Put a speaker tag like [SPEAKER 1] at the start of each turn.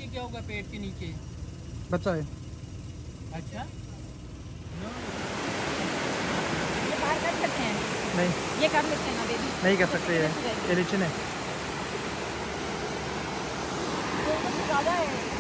[SPEAKER 1] नीचे क्या होगा? पेट के नीचे
[SPEAKER 2] बच्चा है।
[SPEAKER 1] अच्छा,
[SPEAKER 3] ये बाहर कर सकते हैं?
[SPEAKER 2] नहीं,
[SPEAKER 3] ये कर लेते हैं ना बेबी?
[SPEAKER 2] नहीं कर सकते ये रिलेशन है।
[SPEAKER 3] ज़्यादा है।